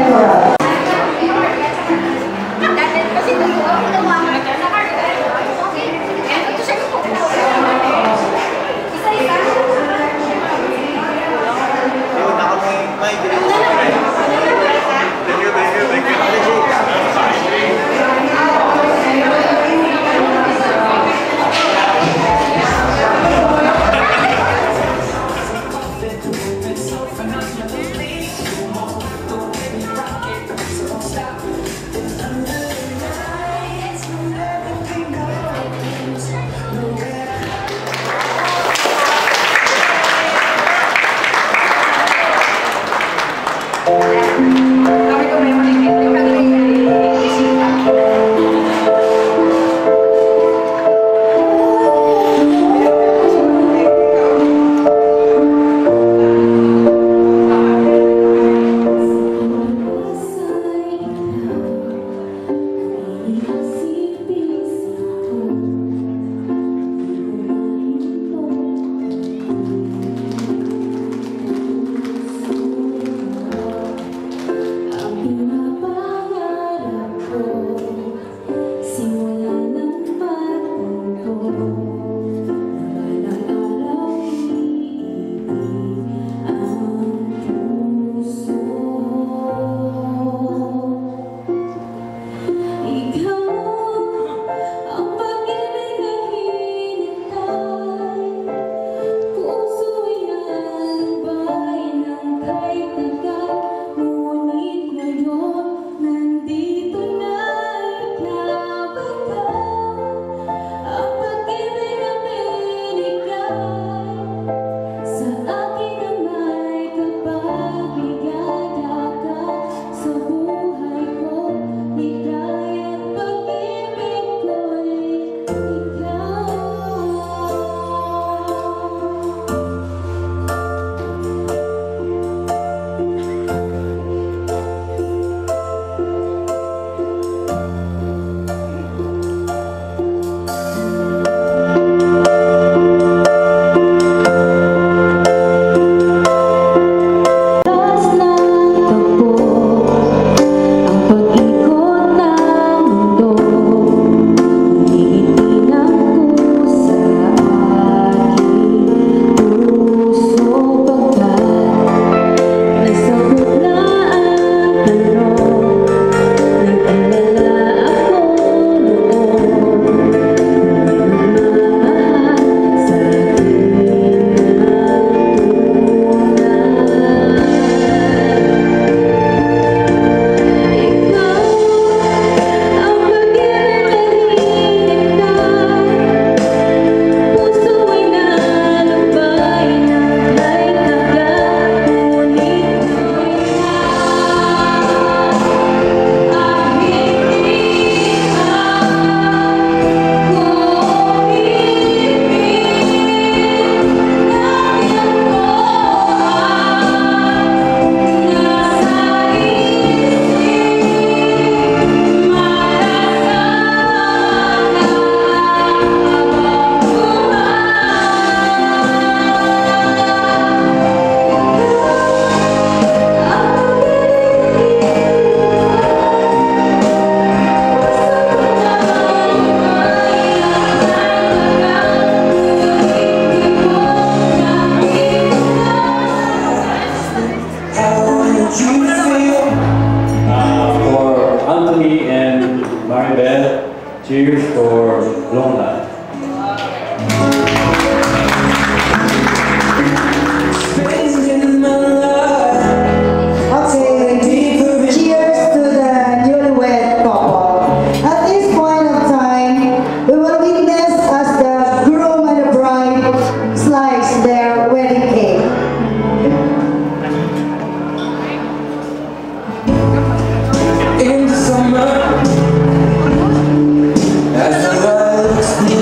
Cheers for long life. As the lights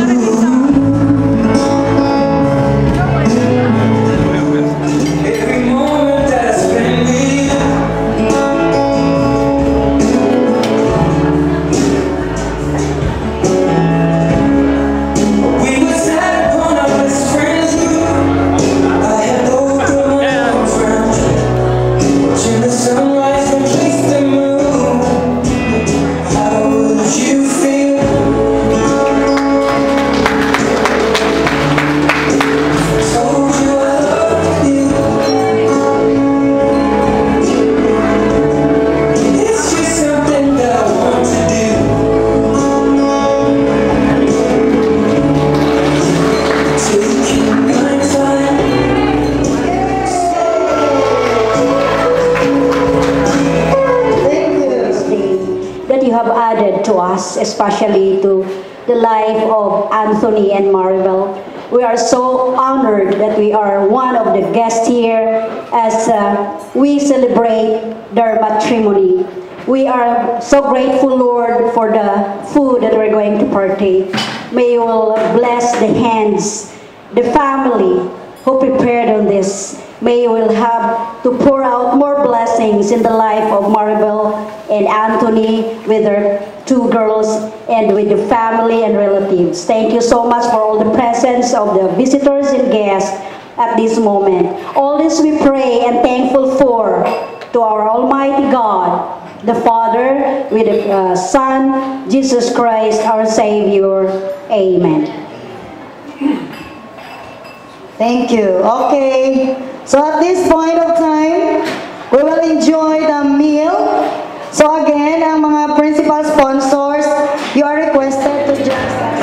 have added to us, especially to the life of Anthony and Maribel. We are so honored that we are one of the guests here as we celebrate their matrimony. We are so grateful, Lord, for the food that we're going to partake. May you will bless the hands, the family who prepared on this. May you will have to pour out more blessings in the life of Maribel and Anthony with their two girls and with the family and relatives. Thank you so much for all the presence of the visitors and guests at this moment. All this we pray and thankful for to our Almighty God, the Father, with the Son, Jesus Christ, our Savior. Amen. Thank you. Okay. So at this point of time, we will enjoy the meal. So again, ang mga principal sponsors, you are requested to join us.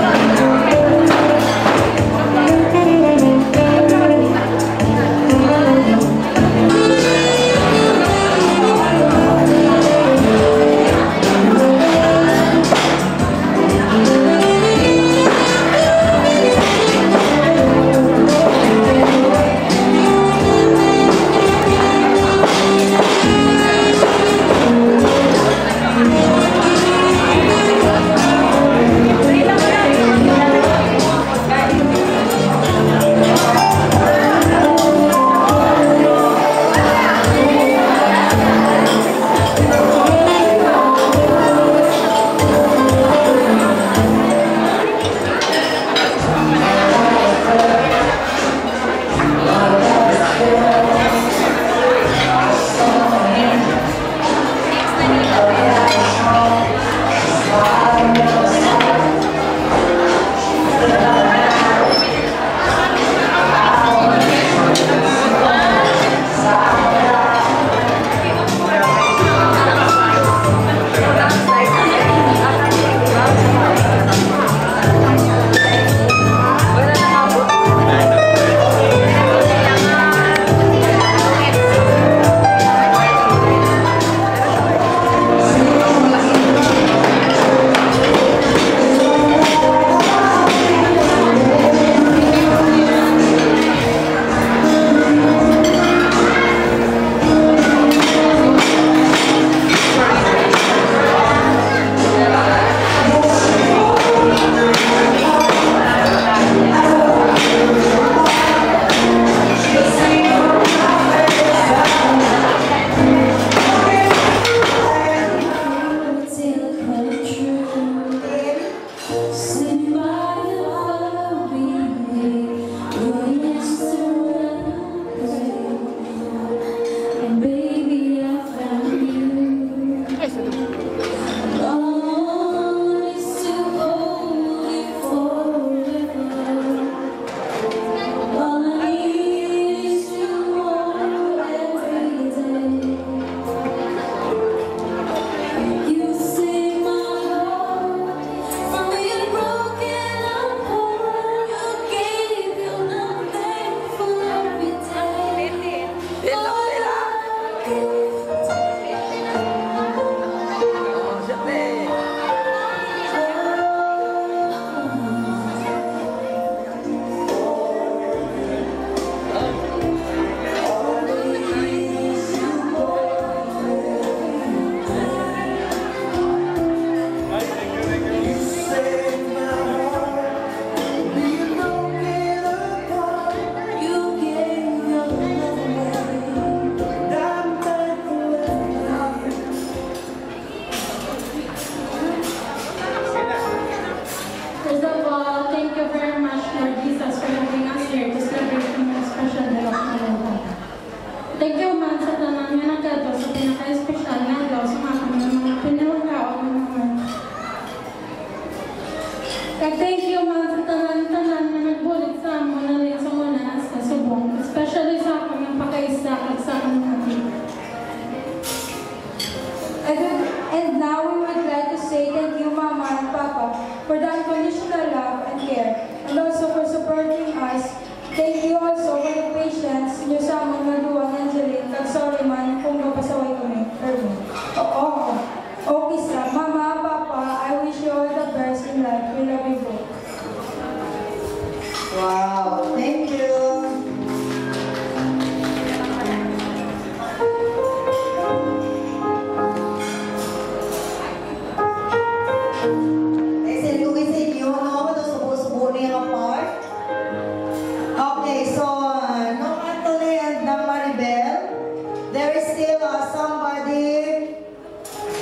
And now we would like to say thank you, Mama and Papa, for the unconditional love and care, and also for supporting us. Thank you also for the patience nyo sa among maduwang Angeline. Kag sorry man kung mapasaway kami. Oo. Okay sa Mama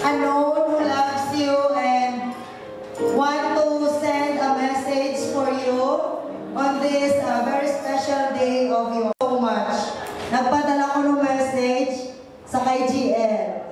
unknown who loves you and want to send a message for you on this very special day of you. So much. Nagpadala ko ng message sa kay GL.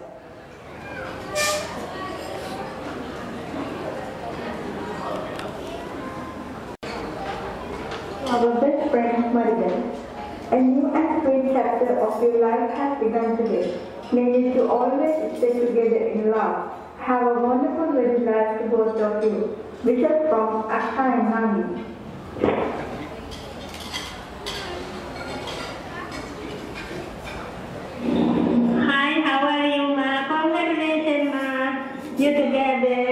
Our best friend Maribel, a new and sweet chapter of your life has begun today. May you two always stay together in love. Have a wonderful wedding life to both of you. Wishes from Akka and Mami. Hi, how are you, Ma? Congratulations, Ma. You together.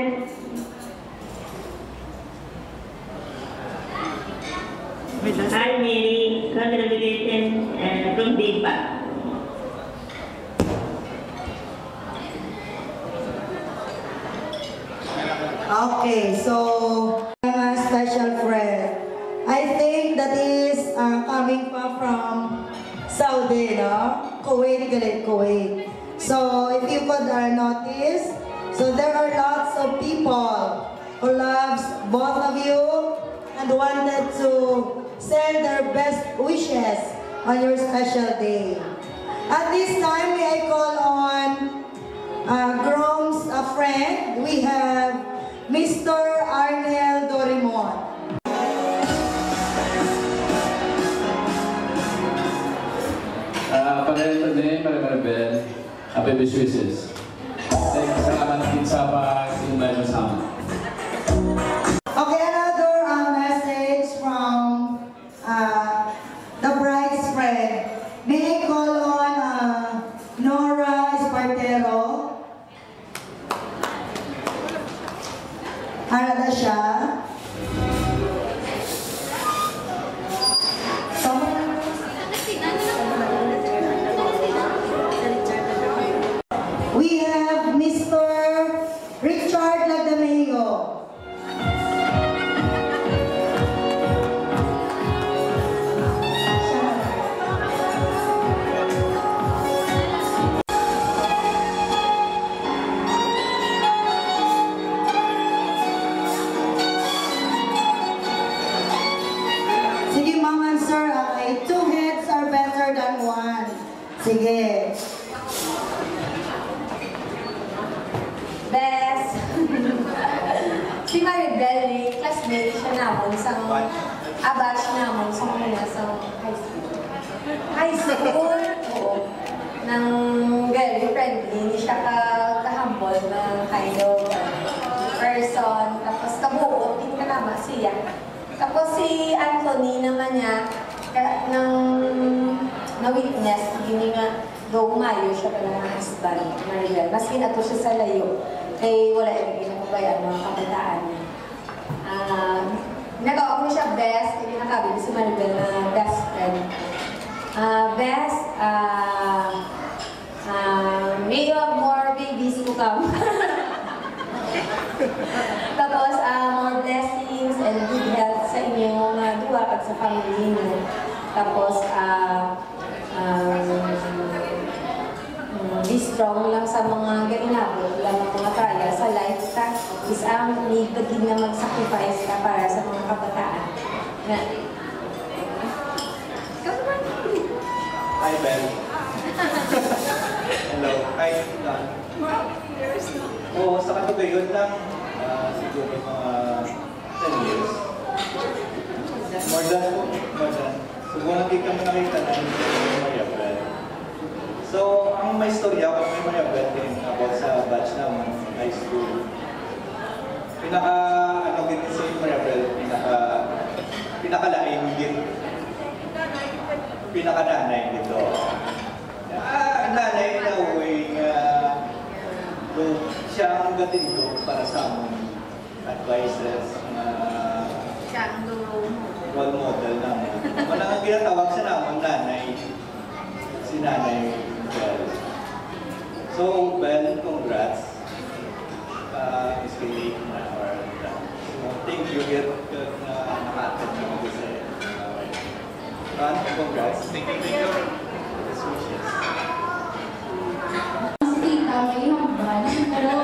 Hi, Mary. Congratulations from Deepa. Okay, so my special friend. I think that is coming pa from Saudi, no? Kuwait, galit Kuwait. So if you could notice, so there are lots of people who loves both of you and wanted to send their best wishes on your special day. At this time, may I call on Grom's friend. We have Mr. Arnel Dorimon. Pagkain din, Maribel, happy wishes. Salamat din sa pag-invite mo sa amin. Okay, another message from the bride's friend. May I call on Nora Espartero? Arada siya. We have Mr. Richard Lagdameo. Sige, ma'am and sir, okay. Two heads are better than one. Sige. Best. Si Maribel, classmate siya namon sa batch namon sa mga sa high school. High school, oo. Nang very friendly, hindi siya kahambol na kind of person. Tapos kabuot, hindi ka naman siya. Tapos si Anthony naman niya, nang na-witness, hindi nga go umayo siya pala ng husband, Maribel. Maski na to siya sa layo, kaya wala yung ginakubayan mga kabataan niya. Nagawa ko siya best, hindi nakabi si Maribel na best friend. Best, may you have more babies to come. Tapos, more blessings and good health sa inyong duwa at sa family niyo. Tapos, be strong lang sa mga gainabot, lang mga trial sa life ka. Is ang need na mag-sacrifice ka para sa mga kabataan. Hi, Ben. Hello. Hi, Don. Oo, sa katugayon lang, siguro mga 10 years. More than po, more than. Siguro hindi kami nakita na yung Maria Bel. So, ang may storya ako may Maria Bel din about sa batch naman, high school. Ano din si Maria Bel, pinakalain din. Pinakananay dito. Nanay na way siya ang gatindo para sa among advices Siya ang role model naman. Walang ang ginatawag sa naman nanay, si Nanay Bel. So, Bel, congrats. It's really or thank you na naka-attend na mag congrats. Thank you. Best wishes. Mas ikaw, may hambal. Pero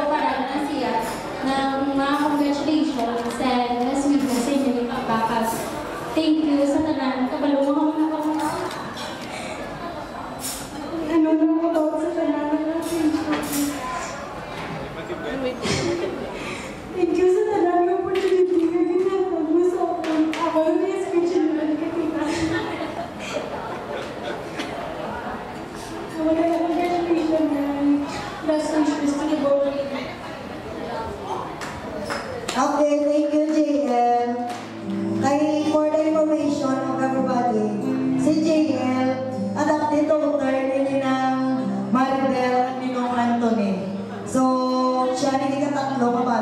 Thank you sa tanan. Kabalungan mo na ako. Ano na mo daw sa tanan natin. Thank you sa tanan ng opportunity na ginagawa mo sa akin. Ako yung special na katika. Wala na congratulations na last wishes to the board. Okay, thank you, JL. Kay for the information of everybody, si JL, adopted daughter ni ng Maribel at ni Anthony. So, siya rin ikatatlo